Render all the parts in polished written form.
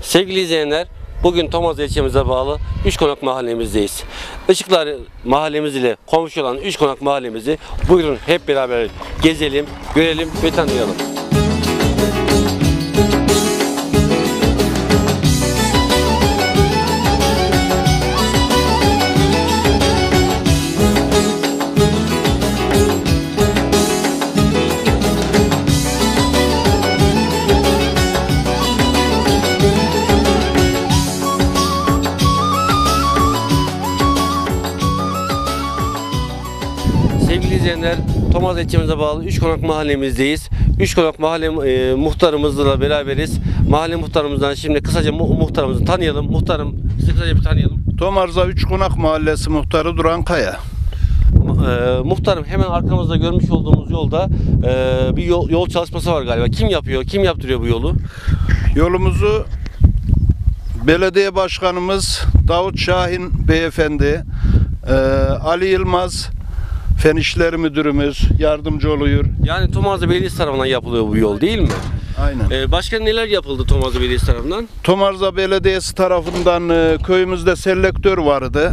Sevgili izleyenler, bugün Tomazlı ilçemize bağlı Üçkonak mahallemizdeyiz. Işıklar mahallemiz ile komşu olan Üçkonak mahallemizi buyurun hep beraber gezelim, görelim ve tanıyalım. Sevgili izleyenler, Tomazlı ilçemize bağlı Üçkonak mahallemizdeyiz. Üçkonak mahalle muhtarımızla beraberiz. Mahalle muhtarımızdan şimdi kısaca muhtarımızı tanıyalım. Muhtarım, sizi kısaca bir tanıyalım. Tomarza Üçkonak Mahallesi muhtarı Duran Kaya. Muhtarım, hemen arkamızda görmüş olduğumuz yolda bir yol çalışması var galiba. Kim yapıyor, kim yaptırıyor bu yolu? Yolumuzu belediye başkanımız Davut Şahin beyefendi, Ali Yılmaz Fen İşleri Müdürümüz yardımcı oluyor. Yani Tomazlı Belediyesi tarafından yapılıyor bu yol, değil mi? Aynen. Başka neler yapıldı Tomazlı Belediyesi tarafından? Tomarza Belediyesi tarafından köyümüzde selektör vardı.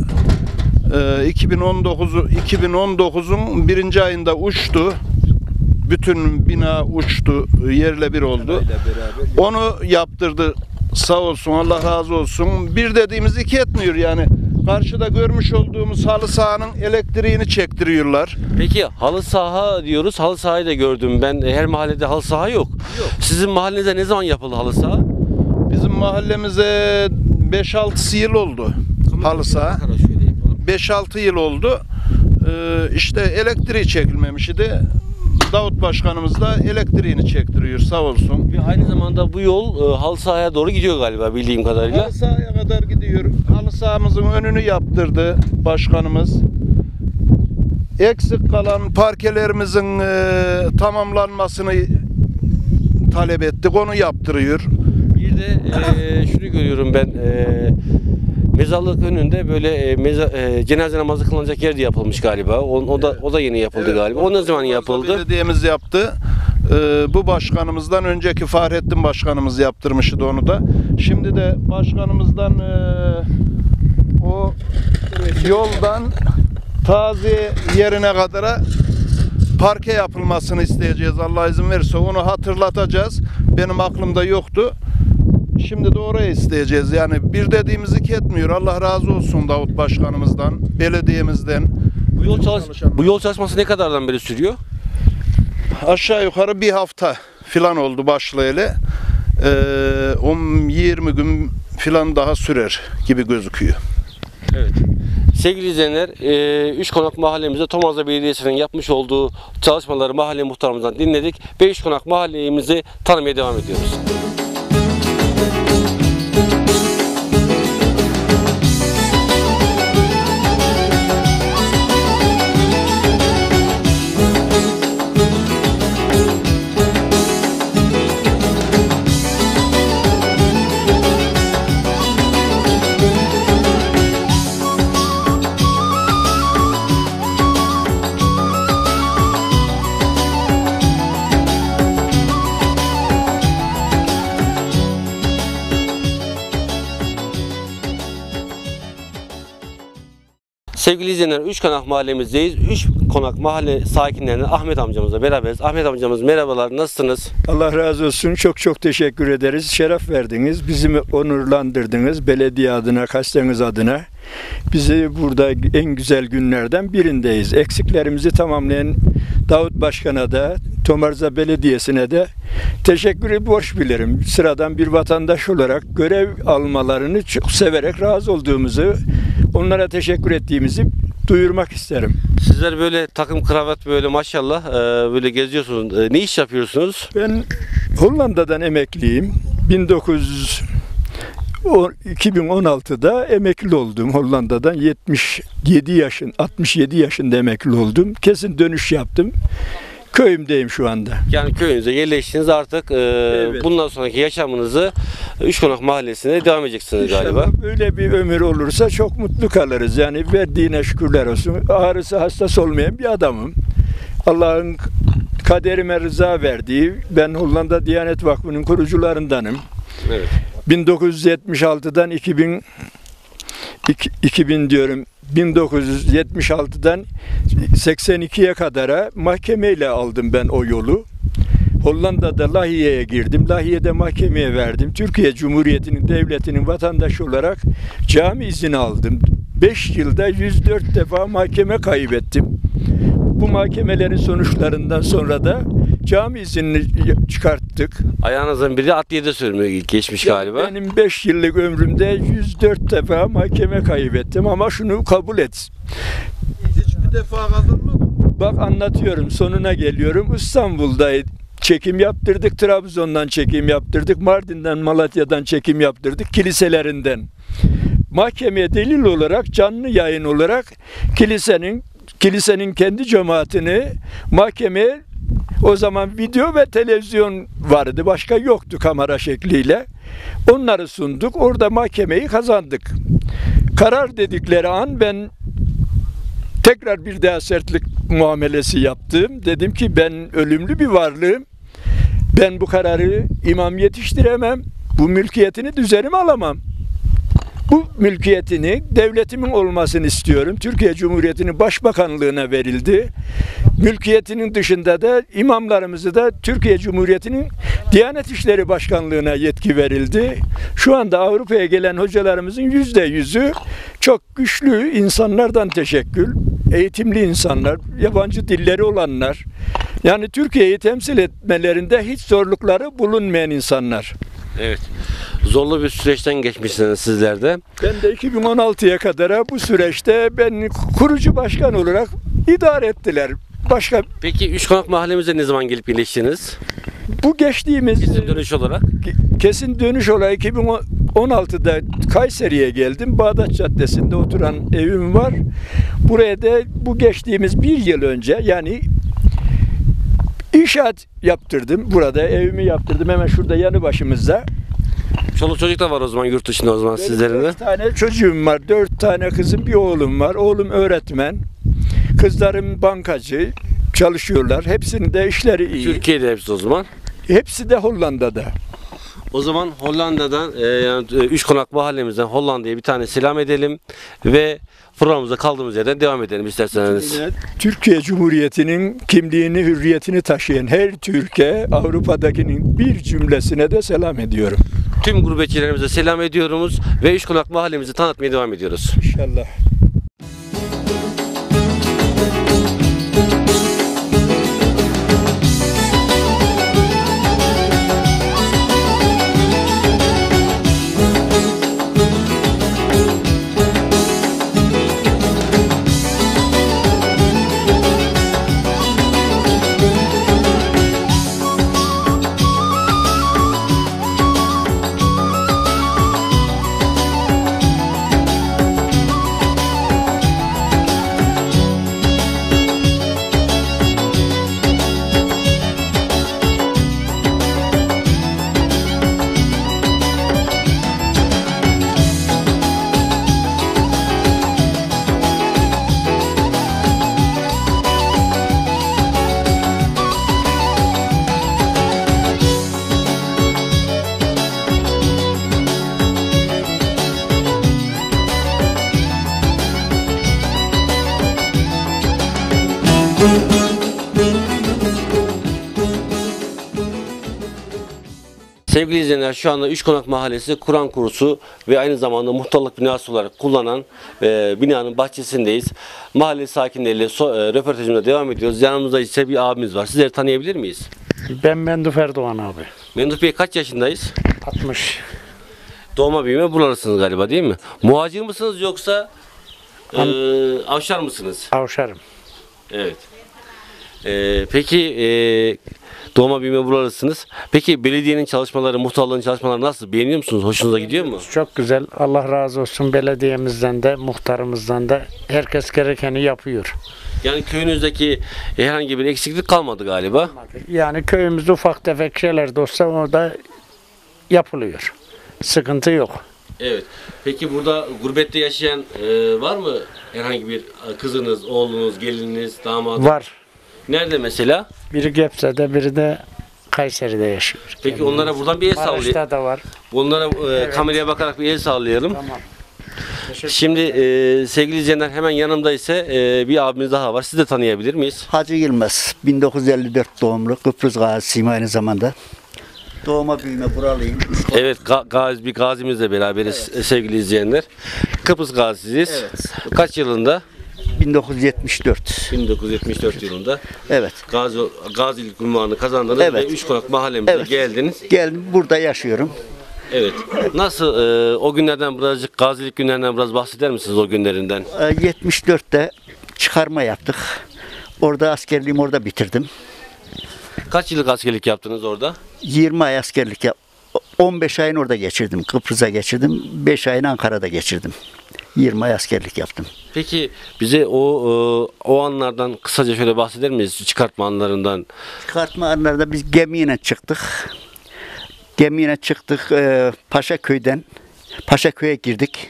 2019'un birinci ayında uçtu. Bütün bina uçtu, yerle bir oldu. Onu yaptırdı, sağ olsun, Allah razı olsun. Bir dediğimiz iki etmiyor yani. Karşıda görmüş olduğumuz halı sahanın elektriğini çektiriyorlar. Peki halı saha diyoruz. Halı sahayı da gördüm ben. Her mahallede halı saha yok. Sizin mahallenize ne zaman yapıldı halı saha? Bizim mahallemize 5-6 yıl oldu halı saha. 5-6 yıl oldu. İşte elektriği çekilmemişti. Davut Başkanımız da elektriğini çektiriyor, sağ olsun. Ve aynı zamanda bu yol halı sahaya doğru gidiyor galiba bildiğim kadarıyla. Halı sahaya kadar gidiyor. Halı sahamızın önünü yaptırdı başkanımız. Eksik kalan parkelerimizin tamamlanmasını talep ettik. Onu yaptırıyor. Bir de şunu görüyorum ben. Mezarlık önünde böyle cenaze namazı kılınacak yer de yapılmış galiba. O da yeni yapıldı galiba. O ne zaman yapıldı? Belediyemiz yaptı. Bu başkanımızdan önceki Fahrettin başkanımız yaptırmıştı onu da. Şimdi de başkanımızdan o yoldan taziye yerine kadar parke yapılmasını isteyeceğiz. Allah izin verirse onu hatırlatacağız. Benim aklımda yoktu. Şimdi de oraya isteyeceğiz. Yani bir dediğimiz iki etmiyor. Allah razı olsun Davut Başkanımızdan, belediyemizden. Bu yol çalışması ne kadardan beri sürüyor? Aşağı yukarı bir hafta filan oldu başlayalı. 20 gün filan daha sürer gibi gözüküyor. Evet. Sevgili izleyenler, Üçkonak mahallemizde Tomazlı Belediyesi'nin yapmış olduğu çalışmaları mahalle muhtarımızdan dinledik ve Üçkonak mahallemizi tanımaya devam ediyoruz. Sevgili izleyenler, Üçkonak mahallemizdeyiz. Üçkonak mahalle sakinlerinden Ahmet amcamızla beraberiz. Ahmet amcamız merhabalar, nasılsınız? Allah razı olsun. Çok teşekkür ederiz. Şeref verdiniz. Bizi onurlandırdınız. Belediye adına, kasteniz adına. Bizi burada en güzel günlerden birindeyiz. Eksiklerimizi tamamlayan Davut Başkan'a da, Tomarza Belediyesi'ne de teşekkürü borç bilirim. Sıradan bir vatandaş olarak görev almalarını çok severek razı olduğumuzu, onlara teşekkür ettiğimizi duyurmak isterim. Sizler böyle takım kravat böyle maşallah böyle geziyorsunuz. Ne iş yapıyorsunuz? Ben Hollanda'dan emekliyim. 2016'da emekli oldum Hollanda'dan. 67 yaşında emekli oldum. Kesin dönüş yaptım. Köyümdeyim şu anda. Yani köyünüze yerleştiniz artık. Evet. Bundan sonraki yaşamınızı Üçkonak mahallesine devam edeceksiniz İnşallah galiba. böyle bir ömür olursa çok mutlu kalırız. Yani verdiğine şükürler olsun. Ağrısı hastası olmayan bir adamım. Allah'ın kaderime rıza verdiği, ben Hollanda Diyanet Vakfı'nın kurucularındanım. Evet. 1976'dan 2000 diyorum. 1976'dan 82'ye kadara mahkemeyle aldım ben o yolu. Hollanda'da Lahey'e girdim. Lahey'de mahkemeye verdim. Türkiye Cumhuriyeti'nin devletinin vatandaşı olarak cami izni aldım. 5 yılda 104 defa mahkeme kaybettim. Bu mahkemelerin sonuçlarından sonra da cami iznini çıkarttık. Ayağınızın biri adliyede sürmüyor geçmiş galiba. Benim 5 yıllık ömrümde 104 defa mahkeme kaybettim ama şunu kabul et. Hiçbir defa kazanmadım. Bak anlatıyorum, sonuna geliyorum. İstanbul'da çekim yaptırdık, Trabzon'dan çekim yaptırdık, Mardin'den, Malatya'dan çekim yaptırdık, kiliselerinden. Mahkemeye delil olarak, canlı yayın olarak kilisenin kendi cemaatini mahkemeye, o zaman video ve televizyon vardı, başka yoktu kamera şekliyle. Onları sunduk, orada mahkemeyi kazandık. Karar dedikleri an ben tekrar bir daha sertlik muamelesi yaptım. Dedim ki ben ölümlü bir varlığım. Ben bu kararı imam yetiştiremem. Bu mülkiyetini üzerime alamam. Bu mülkiyetini devletimin olmasını istiyorum. Türkiye Cumhuriyeti'nin başbakanlığına verildi. Mülkiyetinin dışında da imamlarımızı da Türkiye Cumhuriyeti'nin Diyanet İşleri Başkanlığına yetki verildi. Şu anda Avrupa'ya gelen hocalarımızın %100'ü çok güçlü insanlardan teşekkül. Eğitimli insanlar, yabancı dilleri olanlar. Yani Türkiye'yi temsil etmelerinde hiç zorlukları bulunmayan insanlar. Evet. Zorlu bir süreçten geçmişsiniz sizler de. Ben de 2016'ya kadar bu süreçte ben kurucu başkan olarak idare ettiler. Başka Peki Üçkonak mahallemize ne zaman gelip birleştiniz? bu geçtiğimiz Kesin dönüş olarak. kesin dönüş olarak 2016'da Kayseri'ye geldim. Bağdat Caddesi'nde oturan evim var. Buraya da bu geçtiğimiz bir yıl önce, yani inşaat yaptırdım. Burada evimi yaptırdım. Hemen şurada yanı başımızda. Çoluk çocuk da var o zaman yurt dışında o zaman sizlerin de. 4 tane çocuğum var. 4 tane kızım, bir oğlum var. Oğlum öğretmen. Kızlarım bankacı. Çalışıyorlar. Hepsinin de işleri iyi. Türkiye'de hepsi o zaman. Hepsi de Hollanda'da. O zaman Hollanda'dan yani Üçkonak mahallemizden Hollanda'ya bir tane selam edelim ve programımıza kaldığımız yerden devam edelim isterseniz. Türkiye Cumhuriyeti'nin kimliğini, hürriyetini taşıyan her Türkiye, Avrupa'dakinin bir cümlesine de selam ediyorum. Tüm gurbetçilerimize selam ediyoruz ve Üçkonak mahallemizi tanıtmaya devam ediyoruz. İnşallah. Sevgili izleyenler, şu anda Üçkonak Mahallesi Kur'an kursu ve aynı zamanda muhtarlık binası olarak kullanan binanın bahçesindeyiz. Mahalle sakinleriyle röportajımıza devam ediyoruz. Yanımızda ise bir abimiz var. Sizleri tanıyabilir miyiz? Ben Mendup Erdoğan abi. Mendup Bey, kaç yaşındayız? 60. Doğma büyüme buralısınız galiba, değil mi? Muhacir mısınız yoksa avşar mısınız? Avşarım. Evet. Peki doğma büyüme buralısınız. Peki belediyenin çalışmaları, muhtarlığın çalışmaları nasıl? Beğeniyor musunuz? Hoşunuza gidiyor mu? Çok güzel. Allah razı olsun belediyemizden de, muhtarımızdan da. Herkes gerekeni yapıyor. Yani köyünüzdeki herhangi bir eksiklik kalmadı galiba. Yani köyümüzde ufak tefek şeyler de olsa orada yapılıyor. Sıkıntı yok. Evet. Peki burada gurbette yaşayan var mı herhangi bir kızınız, oğlunuz, gelininiz, damadınız? Var. Nerede mesela? Biri Gebze'de, biri de Kayseri'de yaşıyor. Peki onlara buradan bir el sallayalım. Maraş'ta da var. Onlara kameraya bakarak bir el sallayalım. Tamam. Şimdi sevgili izleyenler hemen yanımda ise bir abimiz daha var. Siz de tanıyabilir miyiz? Hacı Yılmaz, 1954 doğumlu, Kıbrıs gazisiyim aynı zamanda. Doğuma büyüme buralıyım. Evet, bir gazimizle beraberiz sevgili izleyenler. Kıbrıs gazisiyiz. Evet. Kaç yılında? 1974. 1974 yılında Evet. gazilik unvanını kazandınız Evet. ve Üçkonak mahallemize Evet. geldiniz. Geldim, burada yaşıyorum. Evet. Nasıl o günlerden birazcık gazilik günlerinden biraz bahseder misiniz o günlerinden? 74'te çıkarma yaptık. Orada askerliğimi orada bitirdim. Kaç yıllık askerlik yaptınız orada? 20 ay askerlik 15 ayını orada geçirdim. Kıbrıs'a geçirdim. 5 ayını Ankara'da geçirdim. 20 ay askerlik yaptım. Peki bize o anlardan kısaca şöyle bahseder miyiz? Çıkartma anlarından. Çıkartma anlarda biz gemiyle çıktık. Gemiyle çıktık Paşaköy'den. Paşaköy'e girdik.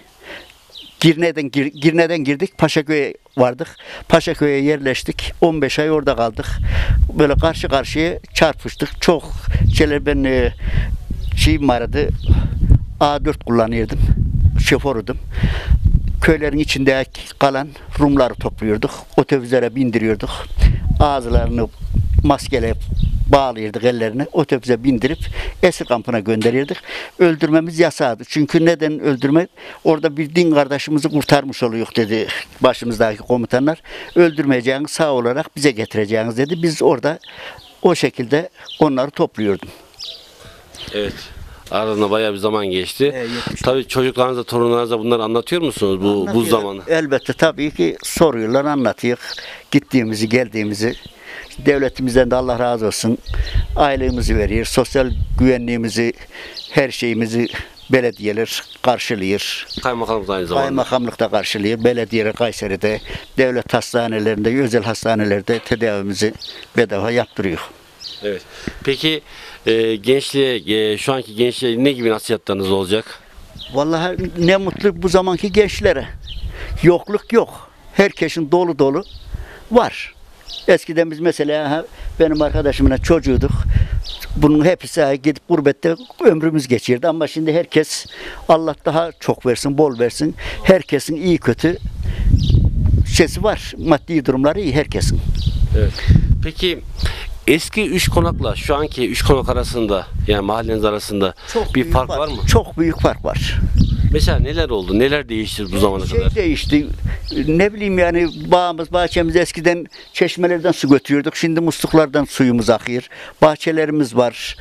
Girne'den girdik. Paşaköy'e vardık. Paşaköy'e yerleştik. 15 ay orada kaldık. Böyle karşı karşıya çarpıştık. Çok şeyler ben şeyim vardı. A4 kullanıyordum. Şoförüydüm. Köylerin içinde kalan Rumları topluyorduk. Otobüslere bindiriyorduk. Ağızlarını maskeyle bağlıyorduk ellerini. Otobüse bindirip esir kampına gönderirdik. Öldürmemiz yasaktı. Çünkü neden öldürmek? Orada bir din kardeşimizi kurtarmış oluyor dedi başımızdaki komutanlar. Öldürmeyeceğiniz sağ olarak bize getireceğiniz dedi. Biz orada o şekilde onları topluyorduk. Evet. Aradan bayağı bir zaman geçti. Tabii çocuklarınıza, torunlarınıza bunları anlatıyor musunuz bu zamanı? Elbette tabii ki soruyorlar, anlatıyor. Gittiğimizi, geldiğimizi. Devletimizden de Allah razı olsun. Aylığımızı veriyor, sosyal güvenliğimizi, her şeyimizi belediyeler karşılıyor. Kaymakamlık aynı zamanda. Kaymakamlık da karşılıyor. Belediyeler Kayseri'de, devlet hastanelerinde, özel hastanelerde tedavimizi bedava yaptırıyor. Evet. Peki gençliğe, şu anki gençliğe ne gibi nasihatleriniz olacak? Vallahi ne mutlu bu zamanki gençlere. Yokluk yok. Herkesin dolu dolu var. Eskiden biz mesela benim arkadaşımla çocuğuduk. Bunun hepsi gidip gurbette ömrümüz geçirdi ama şimdi herkes Allah daha çok versin, bol versin. Herkesin iyi kötü şeysi var. Maddi durumları iyi herkesin. Evet. Peki eski Üçkonak'la şu anki Üçkonak arasında, yani mahalleniz arasında bir fark var mı? Çok büyük fark var. Mesela neler oldu? Neler değişti bu zamana kadar? Değişti. Ne bileyim yani bağımız, bahçemiz eskiden çeşmelerden su götürüyorduk. Şimdi musluklardan suyumuz akıyor. Bahçelerimiz var.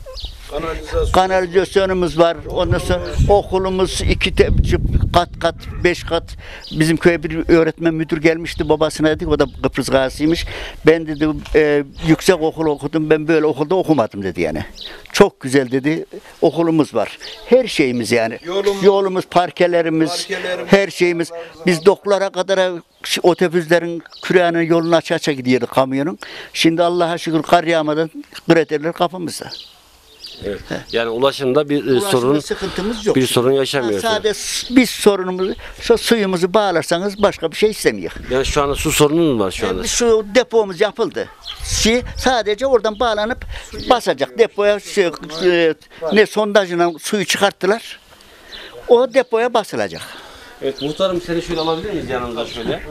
Kanalizasyonumuz var. Ondan sonra okulumuz 2 kat, 5 kat. Bizim köye bir öğretmen müdür gelmişti. Babasına dedik, o da Kıbrıs gazisiymiş. Ben dedi yüksek okul okudum. Ben böyle okulda okumadım dedi yani. Çok güzel dedi. Okulumuz var. Her şeyimiz yani. Yolumuz, parkelerimiz, her şeyimiz. Biz doklara kadar otobüslerin küreğinin yolunu aça gidiyorduk kamyonun. Şimdi Allah'a şükür kar yağmadan kriterler kapımızda. Evet. Yani ulaşımda bir sıkıntımız yok. Bir sorun yaşamıyorsunuz. Sadece biz sorunumuzu, şu suyumuzu bağlarsanız başka bir şey istemiyor. Yani şu anda su sorununuz var şu anda. Şu depomuz yapıldı. Sadece oradan bağlanıp basacak. Depoya ne sondajla suyu çıkarttılar. O depoya basılacak. Evet, muhtarım seni şöyle alabilir miyiz yanımıza şöyle?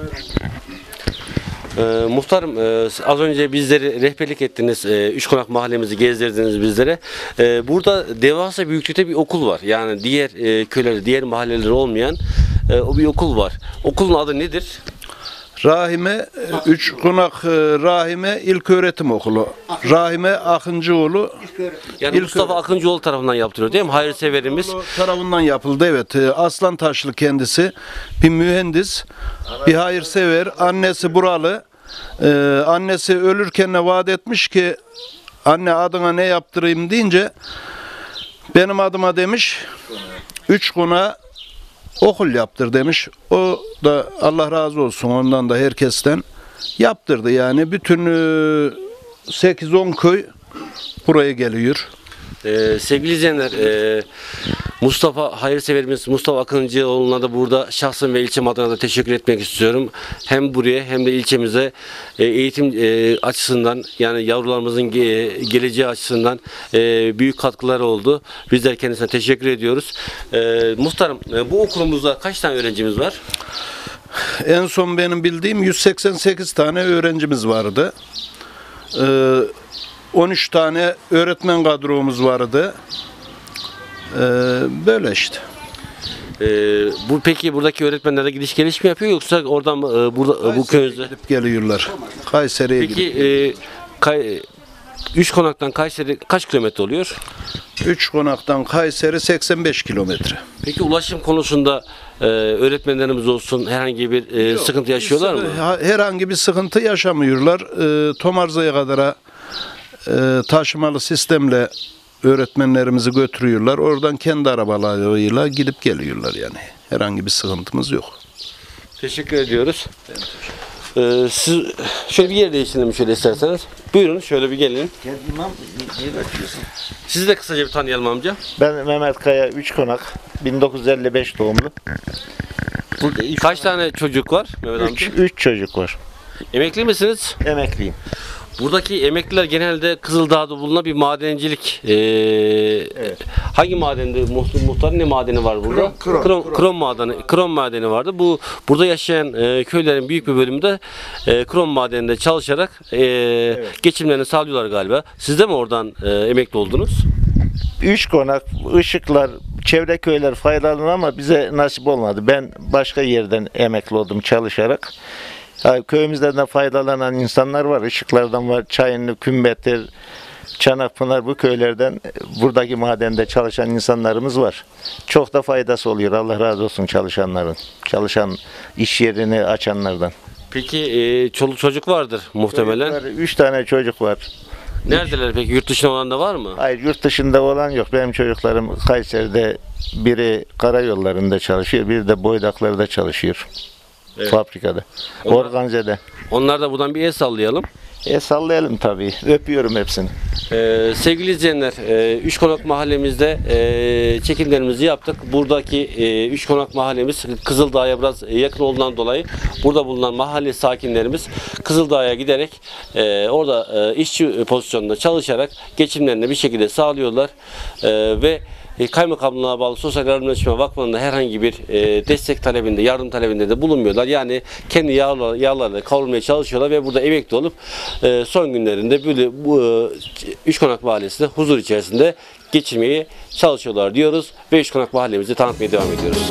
Muhtarım az önce bizleri rehberlik ettiniz. Üçkonak mahallemizi gezdirdiniz bizlere. Burada devasa büyüklükte bir okul var. Yani diğer köylerde, diğer mahalleleri olmayan o bir okul var. Okulun adı nedir? Rahime Üçkonak Rahime İlköğretim Okulu. Rahime Akıncıoğlu Yani Mustafa Akıncıoğlu tarafından yaptırıyor değil mi? Hayırseverimiz. tarafından yapıldı, evet. Aslan Taşlı kendisi. Bir mühendis, bir hayırsever. Annesi buralı. Annesi ölürken ne vaat etmiş ki anne adına ne yaptırayım deyince benim adıma demiş Üçkonak'a okul yaptır demiş. O da Allah razı olsun ondan da herkesten yaptırdı yani. Bütün 8-10 köy buraya geliyor. Sevgili izleyenler, Mustafa hayırseverimiz Mustafa Akıncıoğlu'na da burada şahsım ve ilçem adına da teşekkür etmek istiyorum. Hem buraya hem de ilçemize eğitim açısından, yani yavrularımızın geleceği açısından büyük katkıları oldu. Bizler kendisine teşekkür ediyoruz. Muhtarım, bu okulumuzda kaç tane öğrencimiz var? En son benim bildiğim 188 tane öğrencimiz vardı. 13 tane öğretmen kadromuz vardı. Böyle işte. Bu peki buradaki öğretmenler de gidiş geliş mi yapıyor, yoksa oradan burada bu köyünüzde? Gidip geliyorlar. Kayseri'ye gidip. Peki Üç Konak'tan Kayseri kaç kilometre oluyor? 3 konaktan Kayseri 85 kilometre. Peki ulaşım konusunda öğretmenlerimiz olsun herhangi bir sıkıntı yaşıyorlar mı? Herhangi bir sıkıntı yaşamıyorlar. Tomarza'ya kadar taşımalı sistemle öğretmenlerimizi götürüyorlar. Oradan kendi arabalarıyla gidip geliyorlar yani. Herhangi bir sıkıntımız yok. Teşekkür ediyoruz. Siz şöyle bir yer değiştirelim şöyle isterseniz. Buyurun şöyle bir gelin. Sizi de kısaca bir tanıyalım amca. Ben Mehmet Kaya, Üç Konak, 1955 doğumlu. Kaç tane çocuk var Mehmet amca? 3 çocuk var. Emekli misiniz? Emekliyim. Buradaki emekliler genelde Kızıldağ'da bulunan bir madencilik. Hangi madende? Muhtarın ne madeni var burada? Krom madeni vardı. Burada yaşayan köylerin büyük bir bölümünde krom madeninde çalışarak geçimlerini sağlıyorlar galiba. Siz de mi oradan emekli oldunuz? Üç Konak, Işıklar, çevre köyler faydalanır ama bize nasip olmadı. Ben başka yerden emekli oldum çalışarak. Köyümüzden de faydalanan insanlar var. Işıklardan var. Çayınlı, Kümbettir, Çanakpınar, bu köylerden buradaki madende çalışan insanlarımız var. Çok da faydası oluyor. Allah razı olsun çalışanların. Çalışan iş yerini açanlardan. Peki çoluk çocuk vardır muhtemelen. 3 tane çocuk var. Neredeler peki? Yurt dışında olan da var mı? Hayır, yurt dışında olan yok. Benim çocuklarım Kayseri'de, biri karayollarında çalışıyor, biri de Boydaklar'da çalışıyor. Evet. Fabrikada. Organize'de. Onlar da buradan bir el sallayalım. Sallayalım tabii. Öpüyorum hepsini. Sevgili izleyenler, Üç Konak mahallemizde çekimlerimizi yaptık. Buradaki Üç Konak mahallemiz Kızıldağ'a biraz yakın olduğundan dolayı burada bulunan mahalle sakinlerimiz Kızıldağ'a giderek orada işçi pozisyonunda çalışarak geçimlerini bir şekilde sağlıyorlar ve Kaymakamlığa bağlı Sosyal Yardımlaşma Vakfı'nda herhangi bir destek talebinde, yardım talebinde de bulunmuyorlar. Yani kendi yağlarla kavrulmaya çalışıyorlar ve burada emekli olup son günlerinde böyle bu Üç Konak Mahallesi'nde huzur içerisinde geçirmeye çalışıyorlar diyoruz ve Üç Konak Mahallemizi tanıtmaya devam ediyoruz.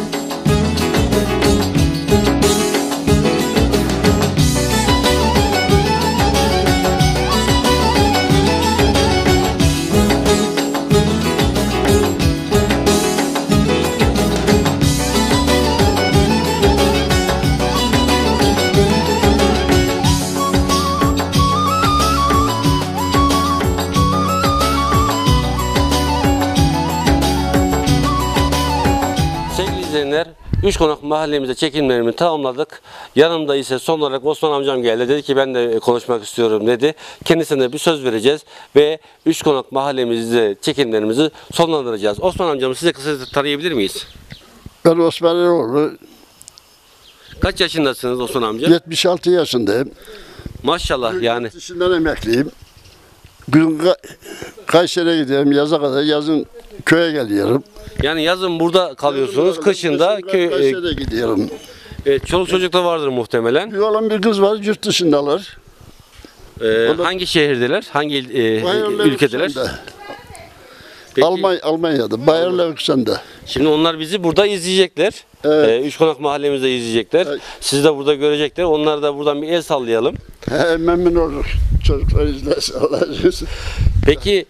Üç Konak mahallemizde çekimlerimi tamamladık. Yanımda ise son olarak Osman amcam geldi. Dedi ki ben de konuşmak istiyorum dedi. Kendisine de bir söz vereceğiz ve Üç Konak mahallemizde çekimlerimizi sonlandıracağız. Osman amcamı size kısaca tanıyabilir miyiz? Ben Osman Eroğlu, Kaç yaşındasınız Osman amca? 76 yaşındayım. Maşallah yani. Yurt dışından emekliyim. Gün Kayseri'ye gidiyorum yaza kadar, yazın köye geliyorum. Yani yazın burada kalıyorsunuz, kışın da Kayseri'ye gidiyorum. çoluk çocuk da vardır muhtemelen. Bir oğlan bir kız var, yurt dışındalar. Hangi şehirdeler? Hangi ülkedeler? Peki, Almanya'da, Bayer Leverkusen'de. şimdi onlar bizi burada izleyecekler. Evet. Üç Konak mahallemizde izleyecekler. Evet. Sizi de burada görecekler. Onlar da buradan bir el sallayalım. Memnun olur. Çocuklar izlerse Allah razı olsun. Peki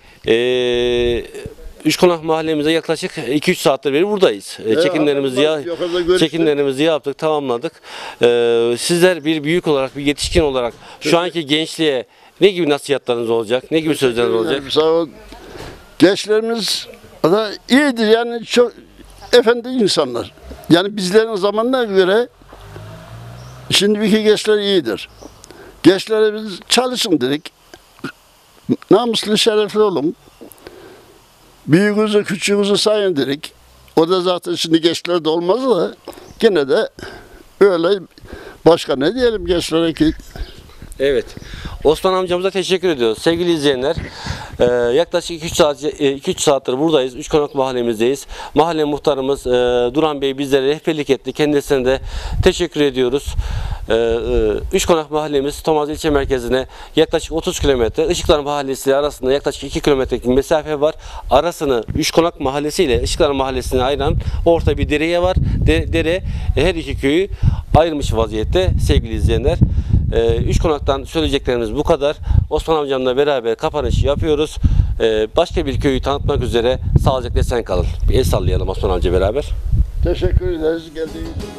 Üç Konak mahallemize yaklaşık 2-3 saattir beri buradayız. Çekimlerimizi yaptık, tamamladık. Sizler bir büyük olarak, bir yetişkin olarak şu anki gençliğe ne gibi nasihatlarınız olacak? Ne gibi sözleriniz olacak? Sağ ol. Gençlerimiz da iyidir yani, çok efendi insanlar. Yani bizlerin zamanına göre şimdiki gençler iyidir. Gençlere biz çalışın dedik. Namuslu, şerefli olun. Büyüğünüzü küçüğünüzü sayın dedik. O da zaten şimdi gençlerde olmaz da gene de öyle, başka ne diyelim gençlere ki. Evet. Osman amcamıza teşekkür ediyoruz. Sevgili izleyenler, yaklaşık 2-3 saattir buradayız. Üçkonak mahallemizdeyiz. Mahalle muhtarımız Duran Bey bizlere rehberlik etti. Kendisine de teşekkür ediyoruz. Üçkonak mahallemiz Tomaz ilçe merkezine yaklaşık 30 kilometre. Işıklar Mahallesi arasında yaklaşık 2 kilometrelik bir mesafe var. Arasını Üçkonak Mahallesi ile Işıklar Mahallesi'ne ayıran orta bir dereye var. Dere her iki köyü ayırmış vaziyette sevgili izleyenler. Üçkonak'tan söyleyeceklerimiz bu kadar. Osman amcamla beraber kapanışı yapıyoruz. Başka bir köyü tanıtmak üzere sağlıcakla esen kalın. Bir el sallayalım Osman amca beraber. Teşekkür ederiz geldiğiniz için.